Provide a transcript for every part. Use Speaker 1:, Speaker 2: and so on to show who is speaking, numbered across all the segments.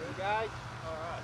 Speaker 1: guys? Alright.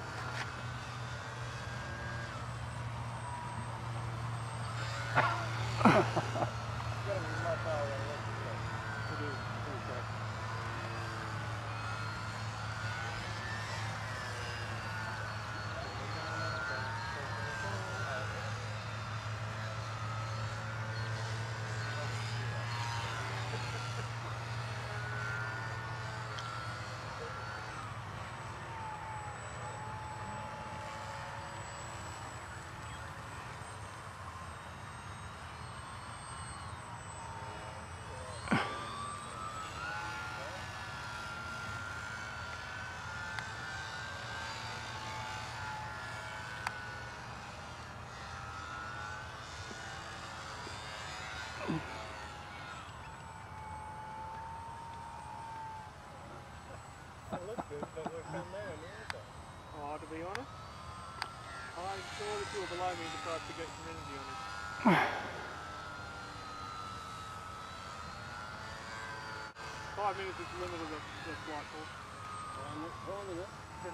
Speaker 2: Oh, to be honest, I saw that you were below me and decided to get some energy on it. 5 minutes is the limit of the flight course.
Speaker 1: I'm not trying with it.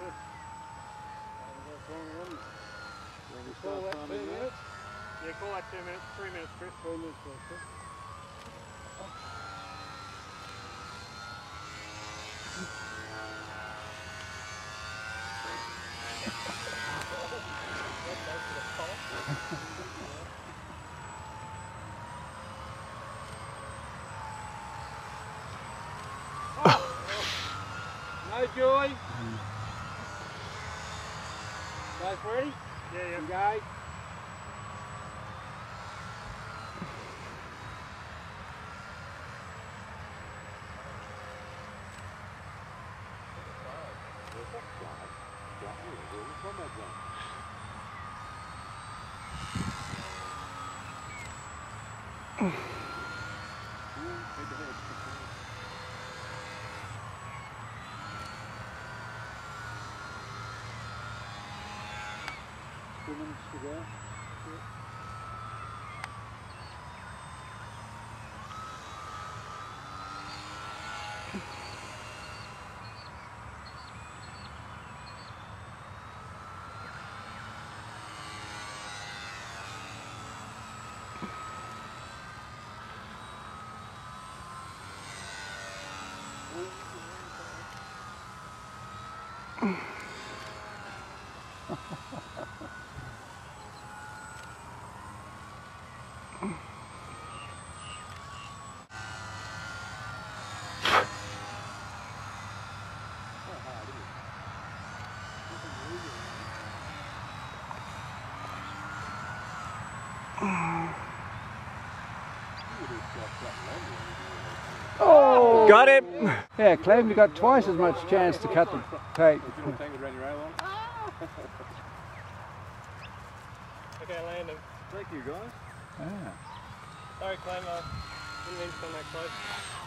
Speaker 2: Call that 2 minutes? Yeah, call that 2 minutes. 3 minutes, Chris.
Speaker 1: 3 minutes, Chris. No joy. Guys ready?
Speaker 2: Yeah.
Speaker 1: Engage. Two minutes to go.
Speaker 3: Oh! Got it!
Speaker 1: Yeah, Clem, you got twice as much chance to cut the tape.
Speaker 2: Okay, landing.
Speaker 1: Thank you, guys.
Speaker 2: Sorry, Clem, didn't mean to come that close.